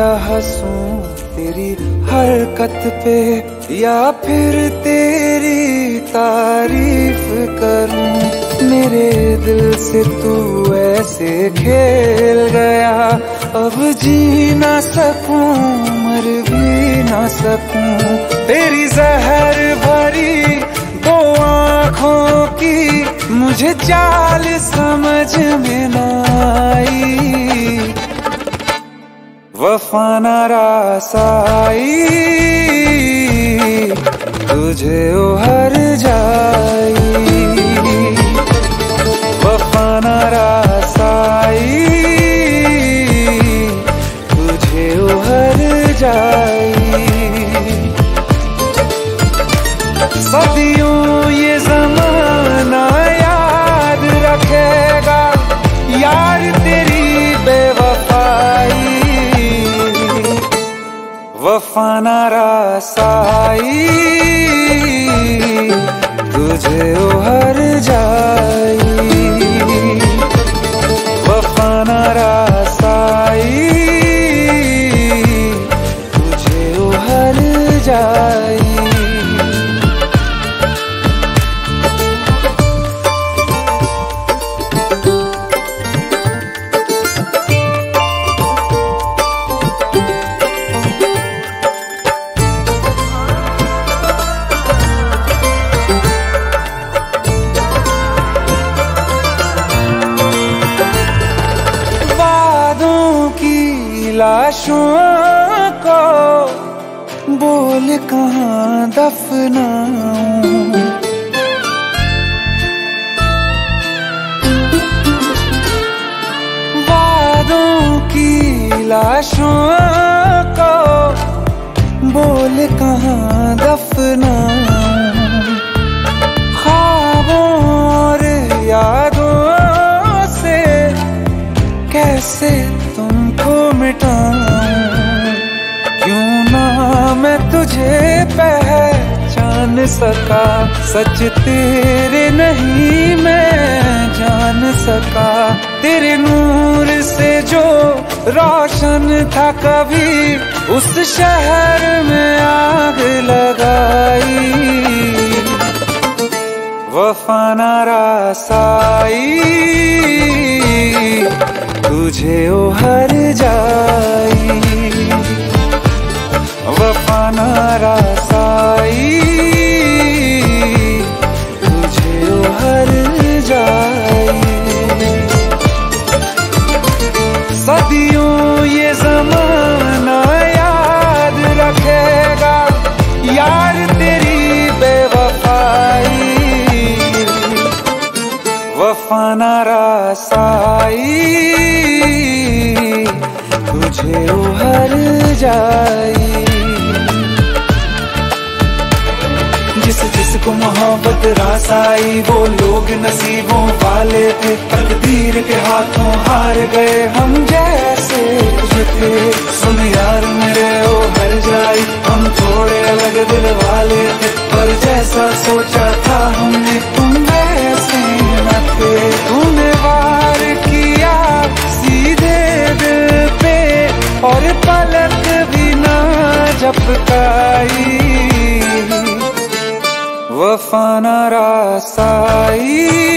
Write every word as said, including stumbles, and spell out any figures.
या हंसूं तेरी हरकत पे, या फिर तेरी तारीफ करूं। मेरे दिल से तू ऐसे खेल गया, अब जी ना सकूं मर भी ना सकूं। तेरी जहर भरी दो आँखों की मुझे चाल समझ में न आई। वफा ना रास आई, तुझे उहर जाई। वफा ना रास आई, तुझे उहर जाई। सदियों ये ज़माना याद रखेगा यार तेरी बेवफाई। वफा ना रास आई, तुझे उहर जाई। वफा ना रास आई, तुझे उहर जाई। लाशों को बोल कहाँ दफनाऊं, वादों की लाशों को बोल कहाँ दफनाऊं। ख्वाबों और यादों से कैसे तुमको मिटाऊं। क्यों ना मैं तुझे पहचान सका, सच तेरे नहीं मैं जान सका। तेरे नूर से जो रोशन था कभी, उस शहर में आग लगाई। वफा ना रास आई, तुझे उहर जाई। वफा ना रास आई, तुझे उहर जाई। सदियों ये ज़माना याद रखेगा यार तेरी बेवफाई। वफा ना रास आई, तुझे उहर जाई। जिस जिसको मोहब्बत रास आई, वो लोग नसीबों वाले थे। तकदीर के हाथों हार गए हम जैसे तुझ थे। सुन यार मेरे ओ हर जाई, हम थोड़े अलग दिल वाले थे, पर जैसा सोचा था हमने तुम वैसे न थे। तूने वार किया सीधे दिल पे, और पलक भी ना झपकाई। वफा ना रास आई,